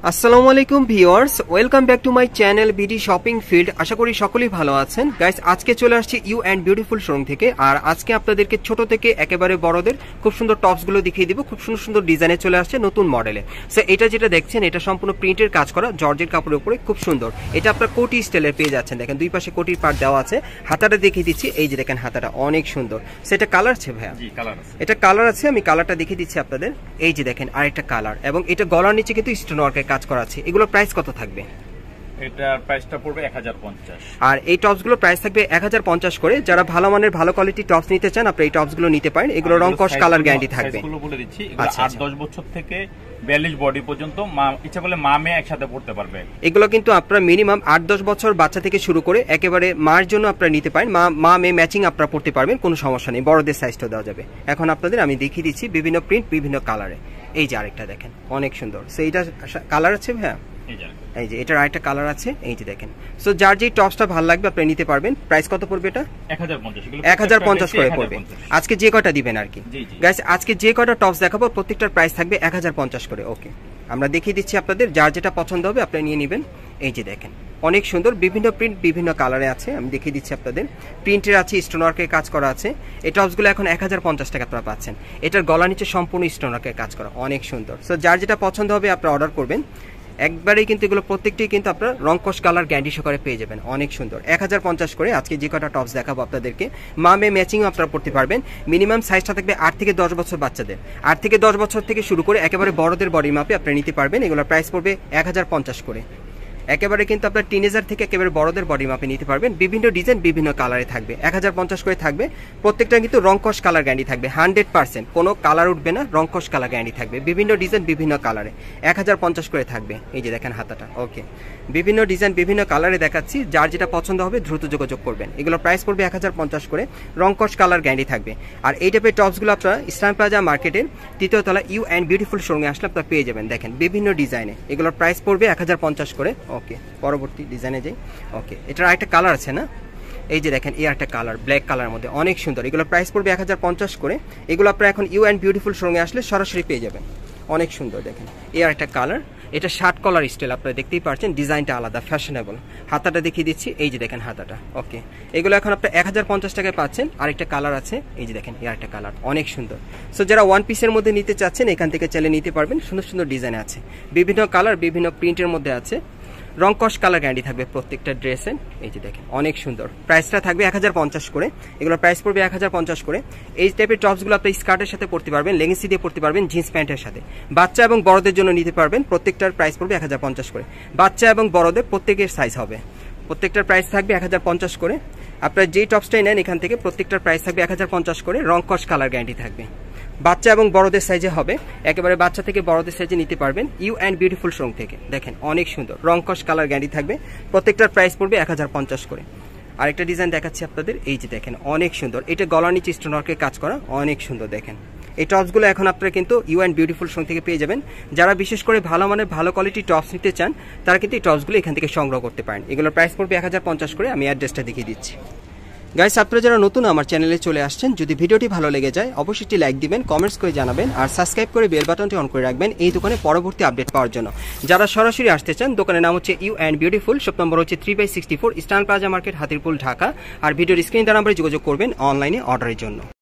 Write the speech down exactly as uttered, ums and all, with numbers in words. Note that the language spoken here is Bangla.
আসসালামু আলাইকুম viewers, welcome back to my channel BD shopping field. আশা করি সকলেই ভালো আছেন। গাইস, আজকে চলে আসছি ইউ অ্যান্ড বিউটিফুল শোরুম থেকে। আর আজকে আপনাদেরকে ছোট থেকে একেবারে বড়দের খুব সুন্দর টপসগুলো দেখিয়ে দিব। খুব সুন্দর সুন্দর ডিজাইনে চলে আসছে নতুন মডেলে। সো এটা যেটা দেখছেন, এটা সম্পূর্ণ প্রিন্টের কাজ করা জর্জের কাপড়ের উপরে, খুব সুন্দর। এটা আপনার কোটি স্টাইলের পেয়ে যাচ্ছেন। দেখেন দুই পাশে কোটির পার্ট দেওয়া আছে। হাতাটা দেখিয়ে দিচ্ছি, এই যে দেখেন হাতাটা অনেক সুন্দর। সেটা কালার আছে ভাইয়া? জি, কালার আছে। এটা কালার আছে, আমি কালারটা দেখিয়ে দিচ্ছি আপনাদের। এই যে দেখেন আরেকটা কালার, এবং এটা গলার নিচে কিন্তু স্টোন ওয়ার্কের কাজ করা আছে। এগুলো প্রাইস কত থাকবে? এটার প্রাইসটা পড়বে এক হাজার পঞ্চাশ। আর এই টপসগুলো প্রাইস থাকবে এক হাজার পঞ্চাশ করে। যারা ভালো মানের ভালো কোয়ালিটি টপস নিতে চান, আপনি এই টপসগুলো নিতে পারেন। এগুলো রং কস কালার গ্যারান্টি থাকবে। সাইজগুলো বলে দিচ্ছি, এগুলো আট দশ বছর থেকে বিয়াল্লিশ বডি পর্যন্ত ইচ্ছা করলে মা মেয়ে একসাথে পড়তে পারবে। এগুলো কিন্তু আপনারা মিনিমাম আট দশ বছর বাচ্চা থেকে শুরু করে একেবারে মার জন্য আপনারা নিতে পারেন। মা মা মেয়ে ম্যাচিং আপনারা পড়তে পারবেন, কোনো সমস্যা নেই। বড়দের সাইজটা দেওয়া যাবে। এখন আপনাদের আমি দেখিয়ে দিচ্ছি বিভিন্ন প্রিন্ট বিভিন্ন কালারে। এই যে আরেকটা দেখেন অনেক সুন্দর। সো এইটা কালার আছে ভাইয়া? এই যে এটার আরেকটা কালার আছে, এই যে দেখেন। সো যার যে টপসটা ভালো লাগবে আপনি নিতে পারবেন। প্রাইস কত পড়বে এটা? এক হাজার পঞ্চাশ করে পড়বে। আজকে যে কয়টা দিবেন আর কি গাইস, আজকে যে কয়টা টপস দেখাবো প্রত্যেকটার প্রাইস থাকবে এক হাজার পঞ্চাশ করে। ওকে, আমরা দেখিয়ে দিচ্ছি আপনাদের। যার যেটা পছন্দ হবে আপনি নিয়ে নেবেন। এই যে দেখেন অনেক সুন্দর, বিভিন্ন প্রিন্ট বিভিন্ন কালারে আছে। আমি দেখিয়ে দিচ্ছি আপনাদের। প্রিন্টের আছে, স্টোন ওয়ার্কের কাজ করা আছে। এই টপসগুলো এখন এক হাজার পঞ্চাশ টাকা আপনারা পাচ্ছেন। এটার গলা নিচে সম্পূর্ণ স্টোন ওয়ার্কের কাজ করা, অনেক সুন্দর। সো যার যেটা পছন্দ হবে আপনারা অর্ডার করবেন। একবারেই কিন্তু এগুলো প্রত্যেকটি কিন্তু আপনার রংকশ কালার গ্যারান্টি সহকারে পেয়ে যাবেন। অনেক সুন্দর, এক হাজার পঞ্চাশ করে। আজকে যে কটা টপস দেখাবো আপনাদেরকে, মা মেয়ে ম্যাচিংও আপনারা পড়তে পারবেন। মিনিমাম সাইজটা থাকবে আট থেকে দশ বছর বাচ্চাদের, আট থেকে দশ বছর থেকে শুরু করে একেবারে বড়দের বডির মাপে আপনারা নিতে পারবেন। এগুলোর প্রাইস পড়বে এক হাজার পঞ্চাশ করে। একেবারে কিন্তু আপনার টিনেজার থেকে একেবারে বড়দের বডি মাপে নিতে পারবেন। বিভিন্ন ডিজাইন বিভিন্ন কালারে থাকবে। এক হাজার পঞ্চাশ করে থাকবে। প্রত্যেকটা কিন্তু রংকশ কালার গ্যারান্টি থাকবে, হান্ড্রেড পার্সেন্ট কোনো কালার উঠবে না। রংকশ কালার গ্যারান্টি থাকবে, বিভিন্ন ডিজাইন বিভিন্ন কালারে। এক হাজার পঞ্চাশ করে থাকবে। এই যে দেখেন হাতাটা। ওকে, বিভিন্ন ডিজাইন বিভিন্ন কালারে দেখাচ্ছি। যার যেটা পছন্দ হবে দ্রুত যোগাযোগ করবেন। এগুলো প্রাইস পড়বে এক হাজার পঞ্চাশ করে। রংকশ কালার গ্যারান্টি থাকবে। আর এই টাইপের টপসগুলো আপনারা ইসলাম প্লাজা মার্কেটের তৃতীয় তলা ইউ অ্যান্ড বিউটিফুল শোরুমে আসলে আপনারা পেয়ে যাবেন। দেখেন বিভিন্ন ডিজাইনে। এগুলোর প্রাইস পড়বে এক হাজার পঞ্চাশ করে। ওকে, পরবর্তী ডিজাইনে যাই। ওকে, এটার আরেকটা কালার আছে না? এই যে দেখেন এই একটা কালার, ব্ল্যাক কালার মধ্যে অনেক সুন্দর। এগুলো প্রাইস পড়বে এক হাজার পঞ্চাশ করে। এগুলো আপনারা এখন ইউ অ্যান্ড বিউটিফুল শোরুমে আসলে সরাসরি পেয়ে যাবেন। অনেক সুন্দর দেখেন এই আর একটা কালার। এটা শার্ট কলার স্টাইল, আপনারা দেখতেই পাচ্ছেন। ডিজাইনটা আলাদা, ফ্যাশনেবল। হাতাটা দেখিয়ে দিচ্ছি, এই যে দেখেন হাতাটা। ওকে, এগুলো এখন আপনার এক হাজার পঞ্চাশ টাকায় পাচ্ছেন। আরেকটা কালার আছে, এই যে দেখেন এই আরেকটা কালার, অনেক সুন্দর। সো যারা ওয়ান পিসের মধ্যে নিতে চাচ্ছেন এখান থেকে চাইলে নিতে পারবেন। সুন্দর সুন্দর ডিজাইন আছে, বিভিন্ন কালার বিভিন্ন প্রিন্টের মধ্যে আছে। রংকশ কালার গ্যারান্টি থাকবে প্রত্যেকটা ড্রেসে। এই যে দেখেন অনেক সুন্দর। প্রাইসটা থাকবে এক হাজার পঞ্চাশ করে। এগুলো প্রাইস পড়বে এক হাজার পঞ্চাশ করে। এই টাইপের টপসগুলো আপনি স্কার্টের সাথে পরতে পারবেন, লেগিংসি দিয়ে পরতে পারবেন, জিন্স প্যান্টের সাথে। বাচ্চা এবং বড়দের জন্য নিতে পারবেন। প্রত্যেকটার প্রাইস পড়বে এক হাজার পঞ্চাশ করে। বাচ্চা এবং বড়দের প্রত্যেকের সাইজ হবে। প্রত্যেকটার প্রাইস থাকবে এক হাজার পঞ্চাশ করে। আপনার যেই টপসটাই নেন এখান থেকে প্রত্যেকটার প্রাইস থাকবে এক হাজার পঞ্চাশ করে। রংকশ কালার গ্যারান্টি থাকবে। বাচ্চা এবং বড়দের সাইজে হবে। একেবারে বাচ্চা থেকে বড়দের সাইজে নিতে পারবেন ইউ অ্যান্ড বিউটিফুল শোরুম থেকে। দেখেন অনেক সুন্দর, রংকশ কালার গ্যারান্টি থাকবে। প্রত্যেকটার প্রাইস পড়বে এক হাজার পঞ্চাশ করে। আরেকটা ডিজাইন দেখাচ্ছি আপনাদের। এই যে দেখেন অনেক সুন্দর। এটা গলার নিচে স্টোন ওয়ার্কের কাজ করা, অনেক সুন্দর। দেখেন এই টপসগুলো এখন আপনারা কিন্তু ইউ অ্যান্ড বিউটিফুল শোরুম থেকে পেয়ে যাবেন। যারা বিশেষ করে ভালো মানের ভালো কোয়ালিটি টপস নিতে চান তারা কিন্তু এই টপসগুলো এখান থেকে সংগ্রহ করতে পারেন। এগুলোর প্রাইস পড়বে এক হাজার পঞ্চাশ করে। আমি অ্যাড্রেসটা দেখিয়ে দিচ্ছি। গাইস, আপনারা যারা নতুন আমার চ্যানেলে চলে আসছেন, যদি ভিডিওটি ভালো লেগে যায় অবশ্যই একটি লাইক দিবেন, কমেন্টস করে জানাবেন, আর সাবস্ক্রাইব করে বেল বাটনটি অন করে রাখবেন এই দোকানে পরবর্তী আপডেট পাওয়ার জন্য। যারা সরাসরি আসতে চান, দোকানের নাম হচ্ছে you and beautiful, shop number হচ্ছে three by sixty four, eastern plaza market, Hatirpool, Dhaka. আর ভিডিওর স্ক্রিন দ্বারা নাম্বারে যোগাযোগ করবেন অনলাইনে অর্ডারের জন্য।